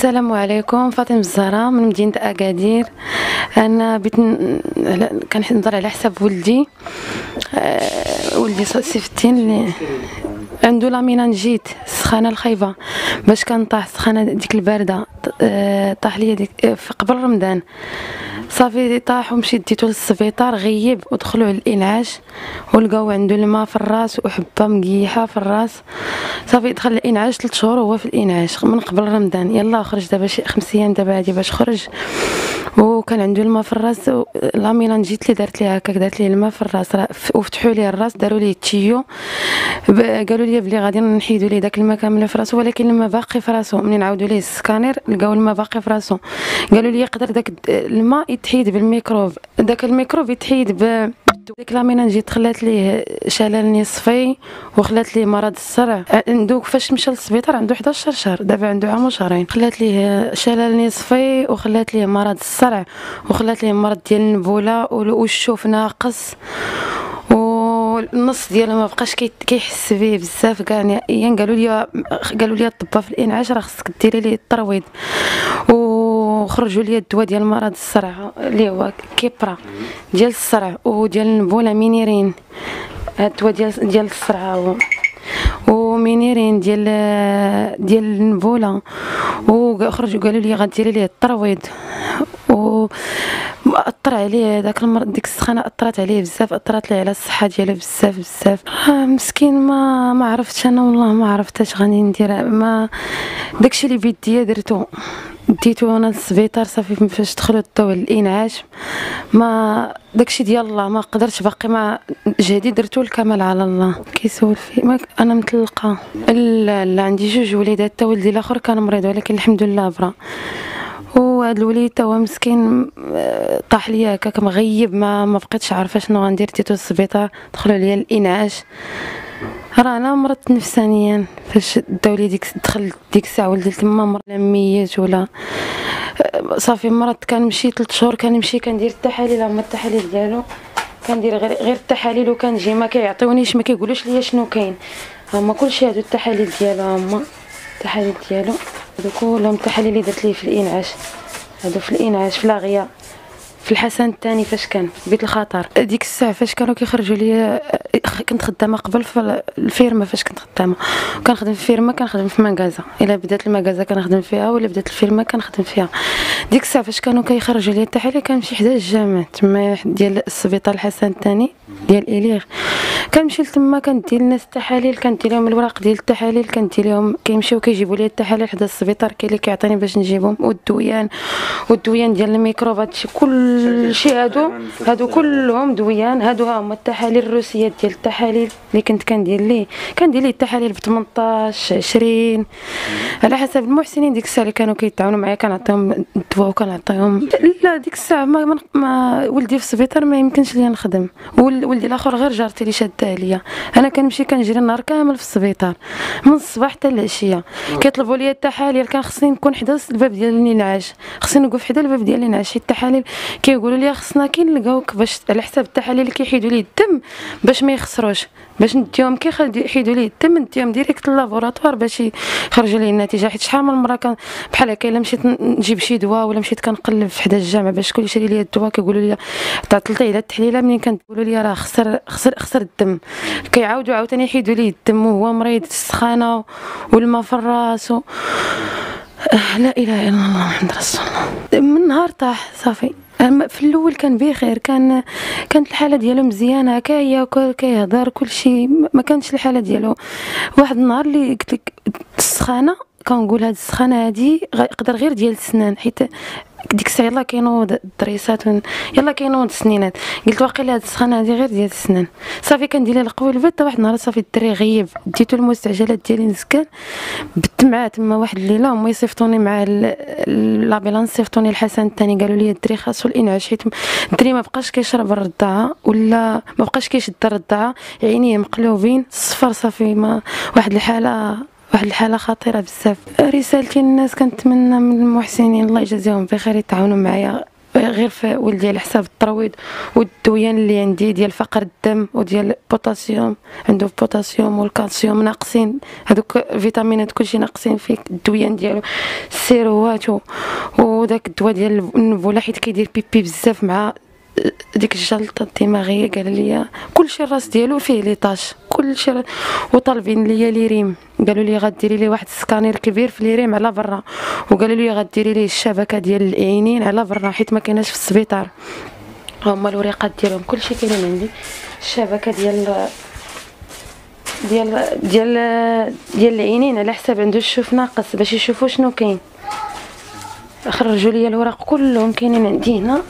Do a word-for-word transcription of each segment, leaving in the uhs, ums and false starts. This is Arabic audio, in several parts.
السلام عليكم. فاطمه الزهراء من مدينه اكادير. انا بيت كنهضر على حساب ولدي. أه ولدي سيف الدين اللي عنده لامينانجيت، السخانه الخايبه باش كنطاح السخانه ديك البارده. أه طاح ليا ديك قبل رمضان، صافي طاح ومشيت ديتو للسبيطار، غيب ودخلوا على الانعاش ولقاو عنده الماء في الراس وحبه مقيحه في الراس. صافي دخل الانعاش ثلاث شهور وهو في الانعاش من قبل رمضان. يلا خرج دابا شي خمس ايام دابا هادي باش خرج، وكان عنده الماء في الراس. لامينان جيت لي دارت لي هكاك، دارت لي الماء في الراس وفتحوا لي الراس، داروا لي التيو، قالوا لي بلي غادي نحيدوا لي داك الماء كامل في راسو، ولكن الماء باقي في راسو. منين عاودوا ليه السكانير لقاو الماء باقي في راسو، قالوا لي يقدر داك الماء يتحيد بالميكروب، داك الميكروب يتحيد ب ديك لامينانجيت خلات ليه شلل نصفي وخلات ليه مرض الصرع. عنده فاش مشى للسبيطار عنده حداش شهر، دابا عنده عام وشهرين. خلات ليه شلل نصفي وخلات ليه مرض الصرع وخلات ليه مرض ديال النبوله والشوف ناقص، والنص ديالو ما بقاش كيحس به بزاف كاع نهائيا. قالوا لي قالوا لي الطباء في الانعاش راه خصك ديري ليه الترويض، وخرجوا لي الدواء ديال مرض الصرع اللي هو كيبرا ديال الصرع وديال النبوله مينيرين. هاد الدواء ديال ديال الصرع هو ومينيرين ديال ديال النبوله، وخرجوا قالوا لي غديري ليه الترويض. و اثر عليه داك المرض، ديك السخانه اثرت عليه بزاف، اثرت ليه على الصحه ديالو بزاف بزاف. آه مسكين، ما ما عرفتش انا والله ما عرفت اش غادي ندير. ما داكشي اللي بيديا درتو، ديتو انا للسبيطار. صافي فاش دخلوا داو الانعاش ما داكشي ديال الله، ما قدرتش باقي، ما جهدي درتو الكمال على الله. كيسول في انا مطلقه، لا لا عندي جوج وليدات، تا ولدي الاخر كان مريض ولكن الحمد لله برا. وهاد الوليد تا هو مسكين طاح ليا هكاك مغيب، ما ما بقيتش عارفه شنو غندير. ديتو للسبيطار دخلوا ليا الانعاش، راه انا مرضت نفسانيا. فاش داو لي ديك دخلت ديك الساعه ولدي تما مرض ميت ولا صافي مرض. كنمشي ثلاث شهور كنمشي كندير التحاليل، هما التحاليل ديالو كندير غير غير التحاليل، وكنجي ما كيعطيونيش ما كيقولوش ليا شنو كاين. هما كلشي هادو التحاليل ديالو، هما التحاليل ديالو هادو كلهم التحاليل اللي درت ليه في الانعاش. هادو في الانعاش في لاغيا في الحسن الثاني فاش كان في بيت الخطر. ديك الساعه فاش كانوا كيخرجوا لي، كنت خدامه قبل في الفيرما. فاش كنت خدامه كنخدم في الفيرما، كنخدم في ماكازا. الا بدات الماكازا كنخدم فيها، ولا بدات الفيرما كنخدم فيها. ديك الساعه فاش كانوا كيخرجوا لي التحاليل كنمشي حدا الجامع تما ديال السبيطار الحسن الثاني ديال اليغ، كنمشي لتما كندير للناس التحاليل، كندير لهم الوراق ديال التحاليل، كندير لهم كيمشيو كيجيبوا لي التحاليل حدا السبيطار، كاين اللي كيعطيني باش نجيبهم، والدويان والدويان ديال الميكروب. هادشي كلشي هادو هادو كلهم دويان. هادو هما التحاليل الروسيات ديال التحاليل اللي كنت كندير ليه. كندير ليه التحاليل ب ثمنطاش عشرين على حسب المحسنين. ديك الساعه اللي كانوا كيتعاونوا معايا كنعطيهم الدواء وكنعطيهم. لا ديك الساعه ما, ما ولدي في السبيطار ما يمكنش ليا نخدم، ولدي الاخر غير جارتي اللي شاده عليا. انا كنمشي كنجري النهار كامل في السبيطار من الصباح حتى العشيه، كيطلبوا لي التحاليل. كان خصني نكون حدا الباب ديال الانعاش، خصني نوقف حدا الباب ديال الانعاش. التحاليل كيقولوا لي خصنا كي نلقاوك باش على حساب التحاليل اللي كيحيدوا لي الدم باش ما يخسروش، باش نديهم كيحيدوا لي الدم نديهم ديريكت للابوراتوار باش يخرجوا لي النتيجه. حيت شحال من مره كان بحال هكا الا مشيت نجيب شي دواء ولا مشيت كنقلب في حدا الجامع باش شكون يشري لي الدواء، كيقولوا لي تعطلتي على التحليله. منين كنقولوا لي راه خسر خسر خسر الدم، كيعاودوا عاوتاني يحيدوا لي الدم وهو مريض، السخانه والماء في الراس. لا اله الا الله محمد رسول الله. من نهار طاح صافي. في الاول كان بخير، كان كانت الحاله ديالو مزيانه، كياكل كيهضر كل شيء، ما كانتش الحاله ديالو. واحد النهار اللي قلت لك السخانه، كنقول هاد السخانه هادي يقدر غير ديال السنان، حيت ديك الساعه يلاه كينوض الدريسات يلاه كينوض السنينات. قلت واقيلا هاد السخانه هادي غير ديال السنان. صافي كندير لها القوي البيت. واحد النهار صافي الدري غيب، ديتو المستعجلات ديالي نسكن بت معاه تما واحد الليله. هما يصيفطوني مع لابيلانس، صيفطوني الحسن الثاني، قالوا لي الدري خاصو الانعاش حيت الدري ما بقاش كيشرب الرضاعه ولا ما بقاش كيشد الرضاعه، عينيه مقلوبين صفر. صافي ما واحد الحاله واحد الحاله خطيره بزاف. رسالتي للناس كنتمنى من المحسنين الله يجازيهم بخير يتعاونوا معايا غير في ولدي على حساب الترويض والدويان اللي عندي ديال فقر الدم وديال البوتاسيوم، عنده البوتاسيوم والكالسيوم ناقصين، هذوك الفيتامينات كلشي ناقصين فيه، الدويان ديالو السيروات وداك الدواء ديال النبوله حيت كيدير بيبي بزاف مع ديك الجلطه الدماغيه. قال لي كلشي الراس ديالو فيه لي طاش كلشي، وطالبين ليا ليريم، قالوا لي غديري لي واحد السكانير كبير في ليريم على برا، وقالوا لي غديري لي الشبكه ديال العينين على برا حيت ما كايناش في السبيطار. هما الوريقات ديالهم كلشي كاينين عندي، الشبكه ديال ديال ديال ديال العينين على حساب عنده الشوف ناقص باش يشوفوا شنو كاين. خرجوا لي الوراق كلهم كاينين عندي هنا،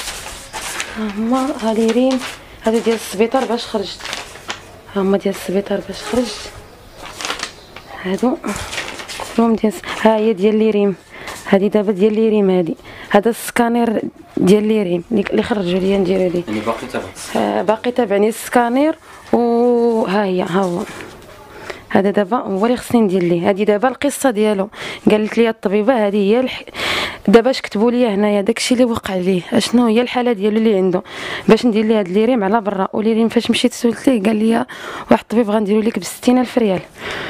هما هاليرين هادو ديال السبيطار باش خرجت، هما ديال السبيطار باش خرجت، هادو كلهم ديال ها هي ديال ليريم، هادي دابا ديال ليريم، هادي هذا السكانير ديال ليريم اللي خرجوا لي نديرو ليه. يعني باقي تابع باقي تابعني السكانير، وها هي ها هو هذا دابا هو اللي خصني ندير ليه. هذه دابا القصه ديالو، قالت لي الطبيبه هذه هي الح... دابا اش كتبوا لي هنايا داكشي اللي وقع ليه، اشنو هي الحاله ديالو اللي عنده باش ندير ليه هاد ليريم على برا. وليريم فاش مشيت سولت ليه قال لي واحد الطبيب غنديروا لك ب ستين ألف ريال.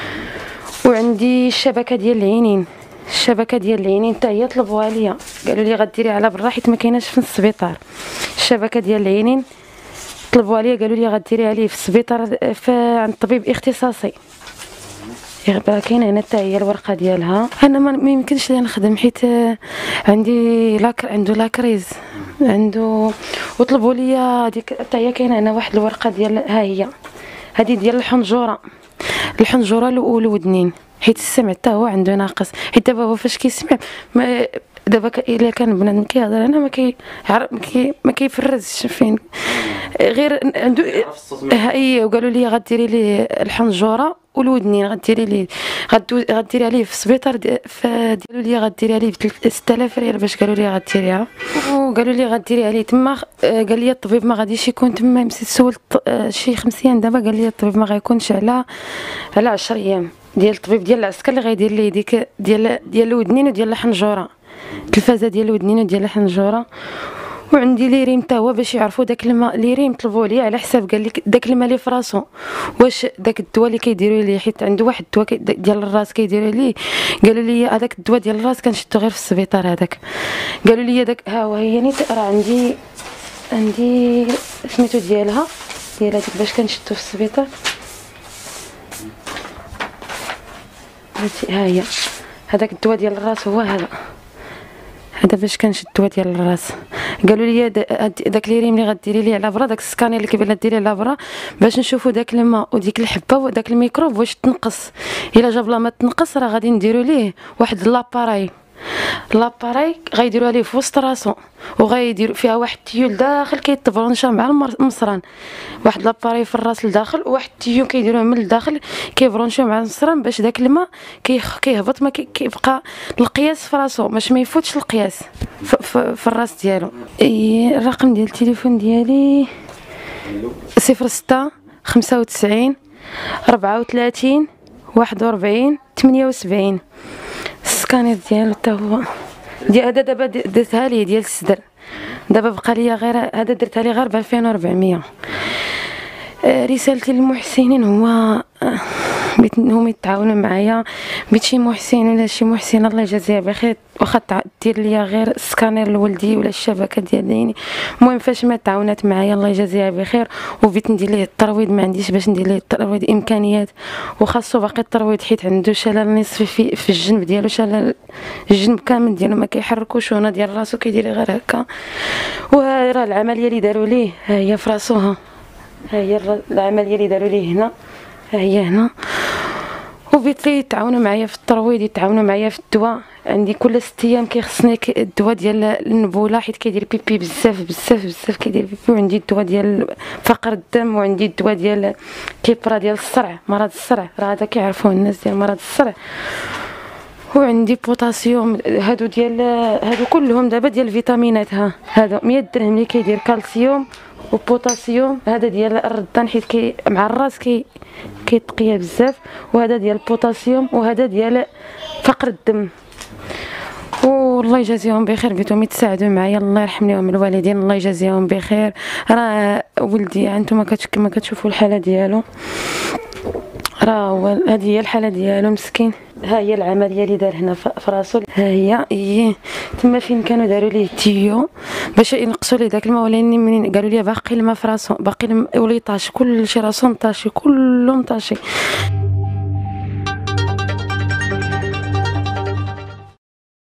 وعندي الشبكه ديال العينين، الشبكه ديال العينين حتى هي طلبوها ليا، قالوا لي غديري على برا حيت ما كايناش في السبيطار. الشبكه ديال العينين طلبوها ليا قالوا لي غديريها لي في السبيطار عند طبيب اختصاصي. كاينه هنا حتى هي الورقه ديالها. انا ما يمكنش لي نخدم حيت عندي لاكر عنده لاكريز عنده، وطلبوا لي هذيك حتى هي كاينه هنا واحد الورقه ديال ها هي هذه ديال الحنجره، الحنجره والودنين حيت السمع حتى هو عنده ناقص. حيت دابا هو فاش كيسمع دابا الا كان بنادم كيهضر انا ما كي ما كيفرزش فين غير عنده هي. وقالوا لي غديري ليه الحنجره والودنين، غديري ليه غديري عليه في السبيطار، فقالوا لي غديري عليه ب ستة آلاف ريال باش قالوا لي غديريها، وقالوا لي غديري عليه تما. قال لي الطبيب ما غاديش يكون تما، مشيت سولت شي خمس ايام دابا، قال لي الطبيب ما غيكونش على على عشرة ايام ديال الطبيب ديال العسكر اللي غيدير ليه ديك ديال ديال الودنين وديال الحنجره، التلفازه ديال الودنين وديال الحنجره. وعندي ليريم حتى هو باش يعرفوا داك الماء ليريم طلبوا لي على حساب قال لك داك الماء اللي في راسو واش داك الدواء اللي كيديروا ليه، حيت عنده واحد الدواء ديال الراس كيديروا ليه. قالوا لي هذاك الدواء ديال الراس كنشدو غير في السبيطار هذاك. قالوا لي داك ها هو هي نيت راه عندي عندي سميتو ديالها ديال هذيك باش كنشدو في السبيطار. ها هي هذاك الدواء ديال الراس هو هذا هذا باش كنشد الدواء ديال الراس. قالوا لي داك ليريم اللي غديري ليه على برا، داك السكانير اللي كيبان ديري على برا باش نشوفوا داك الماء وديك الحبه وداك الميكروب واش تنقص. الا جاب لا ما تنقص راه غادي نديروا ليه واحد لاباراي، لاباراي غيديروها ليه في وسط راسو وغيديروا فيها واحد التيول داخل كيتبرونشا مع المصران، واحد لاباراي في الراس لداخل وواحد التيول كيديروه من الداخل كيبرونشا مع المصران باش داك الماء كيهبط ما كيبقى القياس في راسو باش ما يفوتش القياس في, في, في الراس ديالو. الرقم ديال التليفون ديالي صفر ستة خمسة وتسعين ربعة وثلاثين واحد وربعين ثمانية وسبعين. السكانير ديالو حتى هو ديال هذا دابا درتها ليه ديال الصدر، دابا بقى ليا غير هذا درتها ليه غير ب ألفين وأربعمية. رسالتي للمحسنين هو بغيت انهم يتعاونوا معايا، بغيت شي محسن ولا شي محسن الله يجازيها بخير واخا دير ليا غير السكانير لولدي ولا الشبكه ديال عيني. المهم فاش ما تعاونات معايا الله يجازيها بخير، وبغيت ندير ليه الترويض ما عنديش باش ندير ليه الترويض امكانيات، وخاصو باقي الترويض حيت عنده شلل نصفي في, في الجنب ديالو، شلل الجنب كامل ديالو ما كيحركوش، هنا ديال راسو كيدير غير هكا. وها راه العمليه اللي داروا ليه ها هي في راسو، ها هي العمليه اللي داروا ليه هنا ها هي هنا. وبغيت لي يتعاونوا معايا في الترويض، يتعاونوا معايا في الدواء. عندي كل ست ايام كيخصني الدواء ديال النبوله حيت كيدير بيبي بزاف بزاف بزاف كيدير بيبي، وعندي الدواء ديال فقر الدم، وعندي الدواء ديال كيبرا ديال الصرع، مرض الصرع راه هذا كيعرفوه الناس ديال مرض الصرع. وعندي بوتاسيوم، هادو ديال هادو كلهم دابا ديال الفيتامينات. ها هادو مية درهم اللي كيدير كالسيوم وبوتاسيوم، هذا ديال الردان حيت كي مع الراس كي كيتقيا بزاف، وهذا ديال البوتاسيوم، وهذا ديال فقر الدم. و والله يجازيهم بخير، بيتهم يتساعدوا معايا، الله يرحم لهم الوالدين، الله يجازيهم بخير. راه ولدي انتم كما كتشوفوا الحاله ديالو، راه هذه هي الحاله ديالو مسكين. ها هي العمليه اللي دار هنا في راسو، ها هي هي تما فين كانوا داروا ليه تيو باش ينقصوا ليه داك الماء، ولكن منين قالوا لي باقي الماء في راسو، باقي ولي طاشي كلشي راسو مطاشي كله مطاشي.